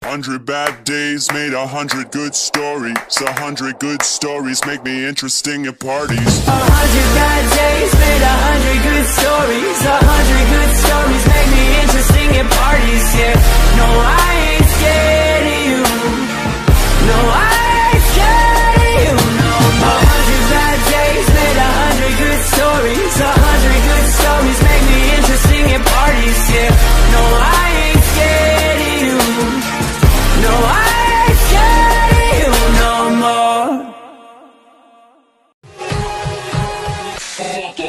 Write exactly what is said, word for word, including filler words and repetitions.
Hundred bad days made a hundred good stories. A hundred good stories make me interesting at parties. A hundred bad days made a hundred good stories. A hundred good stories make me interesting at parties. Yeah, no, I ain't scared of you. No, I ain't scared of you. No, a hundred bad days made a hundred good stories. A hundred good stories make me interesting at parties. Yeah, no, I ain't scared of you. No, I ain't scared of you no more.